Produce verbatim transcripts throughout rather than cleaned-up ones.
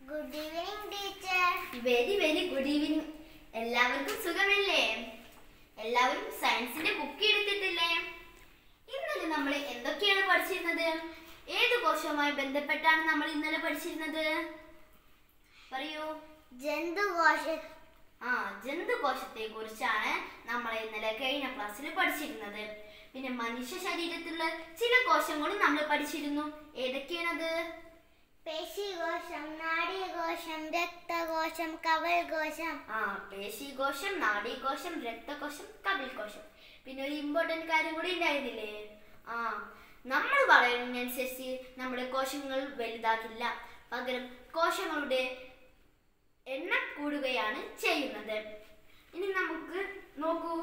Good evening, teacher. Very very good evening. എല്ലാവർക്കും സുഖമല്ലേ? എല്ലാവരും സയൻസിന്റെ ബുക്ക് എടുത്തിട്ടില്ലേ? ഇന്നലെ നമ്മൾ എന്തൊക്കെയാണ് പഠിച്ചിരുന്നത്? ഏത് കോശവുമായി ബന്ധപ്പെട്ടാണ് നമ്മൾ ഇന്നലെ പഠിച്ചിരുന്നത്? പറയൂ. ജന്തുകോശം. ആ ജന്തുകോശത്തെ കുറിച്ചാണ് നമ്മൾ ഇന്നലെ കഴിഞ്ഞ ക്ലാസ്സിൽ പഠിച്ചിരുന്നത്. പിന്നെ മനുഷ്യ ശരീരത്തിലുള്ള ചില കോശങ്ങളും നമ്മൾ പഠിച്ചിരുന്നു. ഏതൊക്കെയാണത്? പേശികോശം, നാഡീകോശം, രക്തകോശം, കവൽകോശം. ആ പേശികോശം, നാഡീകോശം, രക്തകോശം, കവൽകോശം. പിന്നെ ഒരു ഇമ്പോർട്ടന്റ് കാര്യം കൂടി ഉണ്ടായിരുന്നില്ലേ? ആ നമ്മൾ വളരുന്നതിനനുസരിച്ച് നമ്മുടെ കോശങ്ങൾ വലുതാകില്ല, പകരം കോശങ്ങളുടെ എണ്ണം കൂടുകയാണ് ചെയ്യുന്നത്. ഇനി നമുക്ക് നോക്കൂ,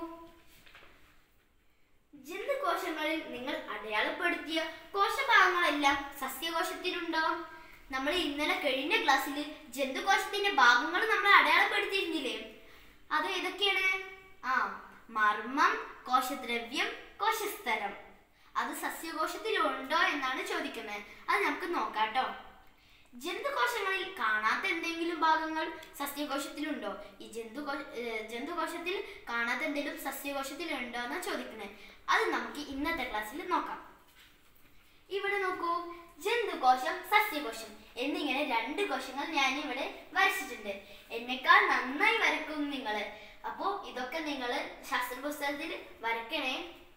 ജന്തുകോശങ്ങളിൽ നിങ്ങൾ അടയാളപ്പെടുത്തിയ കോശഭാഗങ്ങളെല്ലാം സസ്യകോശത്തിലുണ്ടോ? നമ്മൾ ഇന്നലെ കഴിഞ്ഞ ക്ലാസ്സിൽ ജന്തുകോശത്തിന്റെ ഭാഗങ്ങൾ നമ്മൾ അടയാളപ്പെടുത്തിയിരുന്നില്ലേ? അത് ഏതൊക്കെയാണ്? ആ മർമ്മം, കോശദ്രവ്യം, കോശസ്തരം. അത് സസ്യകോശത്തിലുണ്ടോ എന്നാണ് ചോദിക്കുന്നത്. അത് നമുക്ക് നോക്കാട്ടോ. ജന്തുകോശങ്ങളിൽ കാണാത്ത എന്തെങ്കിലും ഭാഗങ്ങൾ സസ്യകോശത്തിലുണ്ടോ? ഈ ജന്തുകോശ ജന്തുകോശത്തിൽ കാണാത്ത എന്തെങ്കിലും സസ്യകോശത്തിലുണ്ടോ എന്നാണ് ചോദിക്കുന്നത്. അത് നമുക്ക് ഇന്നത്തെ ക്ലാസ്സിൽ നോക്കാം. ഇവിടെ നോക്കൂ, ജന്തുകോശം, സസ്യകോശം എന്നിങ്ങനെ രണ്ട് കോശങ്ങൾ ഞാൻ ഇവിടെ വരച്ചിട്ടുണ്ട്. എന്നെക്കാൾ നന്നായി വരക്കും നിങ്ങൾ. അപ്പോ ഇതൊക്കെ നിങ്ങൾ ശാസ്ത്ര പുസ്തകത്തിൽ വരക്കണേ.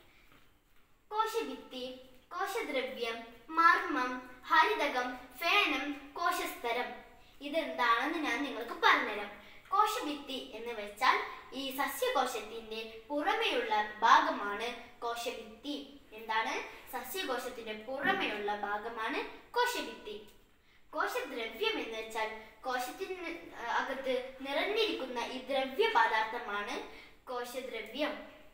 കോശഭിത്തി, കോശദ്രവ്യം, മർമ്മം, ഹരിതകം, ഫേനം, കോശസ്തരം. ഇതെന്താണെന്ന് ഞാൻ നിങ്ങൾക്ക് പറഞ്ഞുതരാം. കോശഭിത്തി എന്ന് വെച്ചാൽ ഈ സസ്യകോശത്തിന്റെ പുറമെയുള്ള ഭാഗമാണ് കോശഭിത്തി. എന്താണ്? സസ്യകോശത്തിന്റെ പുറമെയുള്ള ഭാഗമാണ് കോശഭിത്തി. കോശദ്രവ്യം എന്ന് വെച്ചാൽ കോശത്തിന് അകത്ത് നിറഞ്ഞിരിക്കുന്ന ഈ ദ്രവ്യ പദാർത്ഥമാണ് കോശദ്രവ്യം.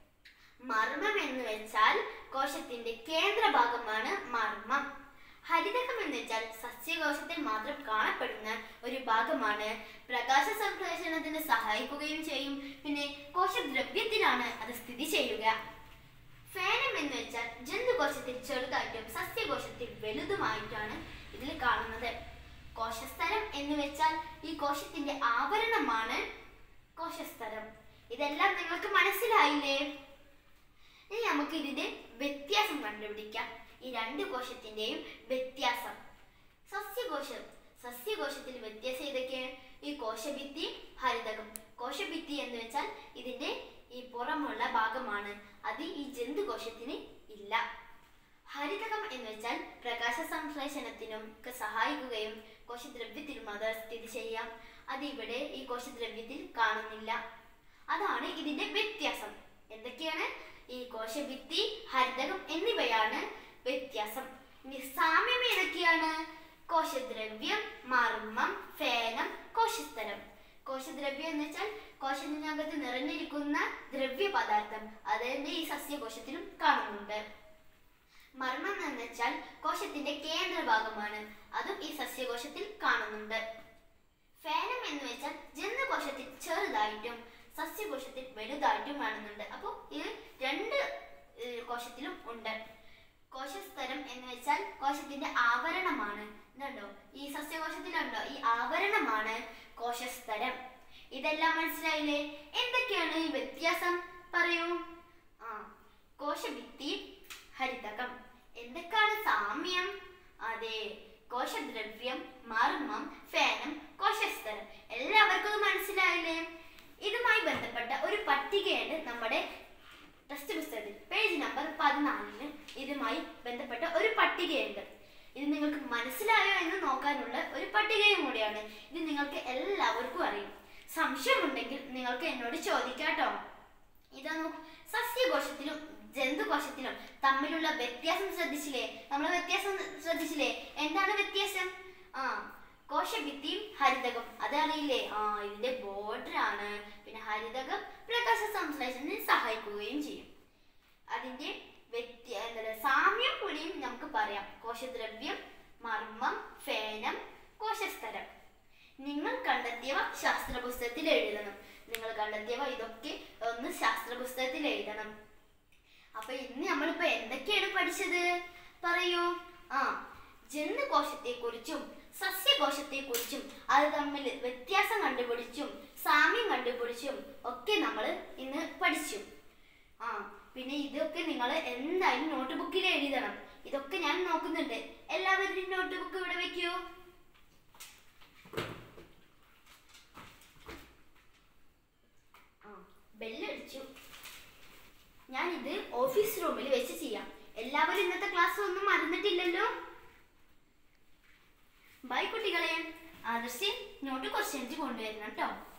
മർമ്മം എന്ന് വെച്ചാൽ കോശത്തിന്റെ കേന്ദ്രഭാഗമാണ് മർമ്മം. ഹരിതകം എന്ന് വെച്ചാൽ സസ്യകോശത്തിൽ മാത്രം കാണപ്പെടുന്ന ഒരു ഭാഗമാണ്. പ്രകാശ സംശ്ലേഷണത്തിന് സഹായിക്കുകയും ചെയ്യും. പിന്നെ കോശദ്രവ്യത്തിലാണ് അത് സ്ഥിതി ചെയ്യുക. ഫേനം എന്ന് വെച്ചാൽ ജന്തുകോശത്തിൽ ചെറുതായിട്ടും സസ്യകോശത്തിൽ വലുതുമായിട്ടാണ് ഇതിൽ കാണുന്നത്. കോശസ്തരം എന്ന് വെച്ചാൽ ഈ കോശത്തിന്റെ ആവരണമാണ് കോശസ്തരം. ഇതെല്ലാം നിങ്ങൾക്ക് മനസ്സിലായില്ലേ? ഇനി നമുക്ക് ഇതിന്റെ വ്യത്യാസം കണ്ടുപിടിക്കാം. ഈ രണ്ട് കോശത്തിന്റെയും വ്യത്യാസം. സസ്യകോശം സസ്യകോശത്തിൽ വ്യത്യാസം ഏതൊക്കെയാണ്? ഈ കോശഭിത്തി, ഹരിതകം. കോശഭിത്തി എന്ന് വെച്ചാൽ ഇതിന്റെ ഈ പുറമുള്ള ഭാഗമാണ്. അത് ഈ ജന്തുകോശത്തിന് ഇല്ല. ഹരിതകം എന്ന് വെച്ചാൽ പ്രകാശ സംശ്ലേഷണത്തിനും ഒക്കെ സഹായിക്കുകയും കോശദ്രവ്യത്തിലും അത് സ്ഥിതി ചെയ്യാം. അത് ഇവിടെ ഈ കോശദ്രവ്യത്തിൽ കാണുന്നില്ല. അതാണ് ഇതിന്റെ വ്യത്യാസം. എന്തൊക്കെയാണ്? ഈ കോശഭിത്തി, ഹരിതകം എന്നിവയാണ് വ്യത്യാസം. ഇനി സാമ്യം ഏതൊക്കെയാണ്? കോശദ്രവ്യം, മർമ്മം, ഫേനം, കോശസ്തരം. കോശദ്രവ്യം എന്ന് വെച്ചാൽ കോശത്തിനകത്ത് നിറഞ്ഞിരിക്കുന്ന ദ്രവ്യ പദാർത്ഥം. അതിന്റെ ഈ സസ്യകോശത്തിലും കാണുന്നുണ്ട്. മർമ്മം എന്ന് വെച്ചാൽ കോശത്തിന്റെ കേന്ദ്രഭാഗമാണ്. അതും ഈ സസ്യകോശത്തിൽ കാണുന്നുണ്ട്. ഫേനം എന്ന് വെച്ചാൽ ജന്തുകോശത്തിൽ ചെറുതായിട്ടും സസ്യകോശത്തിൽ വലുതായിട്ടും കാണുന്നുണ്ട്. അപ്പോൾ ഇത് രണ്ട് കോശത്തിലും ഉണ്ട്. കോശസ്തരം എന്ന് വെച്ചാൽ കോശത്തിന്റെ ആവരണമാണ്. ഇതുണ്ടോ? ഈ സസ്യകോശത്തിലുണ്ടോ? ഈ ആവരണമാണ് കോശസ്തരം. ഇതെല്ലാം മനസ്സിലായില്ലേ? എന്തൊക്കെയാണ് ഈ വ്യത്യാസം? പറയൂ. ആ കോശഭിത്തി, ഹരിതകം. എന്തൊക്കെയാണ് സാമ്യം? അതെ, കോശദ്രവ്യം, മർമ്മം, ഫേനം, കോശസ്തരം. എല്ലാവർക്കും മനസ്സിലായില്ലേ? ഇതുമായി ബന്ധപ്പെട്ട ഒരു പട്ടികയുണ്ട് നമ്മുടെ ടെക്സ്റ്റ് പുസ്തകത്തിൽ. പേജ് നമ്പർ പതിനാലിന് ഇതുമായി ബന്ധപ്പെട്ട ഒരു പട്ടികയുണ്ട്. ഇത് നിങ്ങൾക്ക് മനസ്സിലായോ എന്ന് നോക്കാനുള്ള ഒരു പട്ടികയും കൂടിയാണ്. ഇത് നിങ്ങൾക്ക് എല്ലാവർക്കും അറിയും. സംശയമുണ്ടെങ്കിൽ നിങ്ങൾക്ക് എന്നോട് ചോദിക്കാട്ടോ. ഇതാ നോക്കൂ, സസ്യകോശത്തിലും ജന്തുകോശത്തിലും തമ്മിലുള്ള വ്യത്യാസം ശ്രദ്ധിച്ചില്ലേ? നമ്മൾ വ്യത്യാസം ശ്രദ്ധിച്ചില്ലേ? എന്താണ് വ്യത്യാസം? ആ കോശഭിത്തിയും ഹരിതകം. അതറിയില്ലേ? ആ ഇതിന്റെ ബോർഡർ ആണ്. പിന്നെ ഹരിതകം പ്രകാശ സംശ്ലേഷണത്തിന് സഹായിക്കുകയും ചെയ്യും. അതിന്റെ വ്യത്യ എന്താ സാമ്യം കൂടിയും നമുക്ക് പറയാം. കോശദ്രവ്യം, മർമ്മം, ഫേനം, കോശസ്തരം. നിങ്ങൾ കണ്ടെത്തിയവ ശാസ്ത്ര പുസ്തകത്തിൽ എഴുതണം. നിങ്ങൾ കണ്ടെത്തിയവ ഇതൊക്കെ ഒന്ന് ശാസ്ത്ര പുസ്തകത്തിൽ എഴുതണം. അപ്പൊ ഇന്ന് നമ്മളിപ്പോ എന്തൊക്കെയാണ് പഠിച്ചത്? പറയൂ. ആ ജന്തുകോശത്തെ കുറിച്ചും സസ്യകോശത്തെ കുറിച്ചും അത് തമ്മിൽ വ്യത്യാസം കണ്ടുപിടിച്ചും സാമ്യം കണ്ടുപിടിച്ചും ഒക്കെ നമ്മൾ ഇന്ന് പഠിച്ചു. ആ പിന്നെ ഇതൊക്കെ നിങ്ങൾ എന്തായാലും നോട്ട് ബുക്കിൽ എഴുതണം. ഇതൊക്കെ ഞാൻ നോക്കുന്നുണ്ട്. എല്ലാവരും നോട്ട് ബുക്ക് ഇവിടെ വെക്കൂ. ആ ബെല്ലടിച്ചു. ഞാനിത് ഓഫീസ് റൂമിൽ വെച്ച് ചെയ്യാം. എല്ലാവരും ഇന്നത്തെ ക്ലാസ് ഒന്നും മറന്നിട്ടില്ലല്ലോ. ബൈ കുട്ടികളെ. ആദർശ് നോട്ട് കുറച്ച് എനിക്ക് കൊണ്ടുവരണം കേട്ടോ.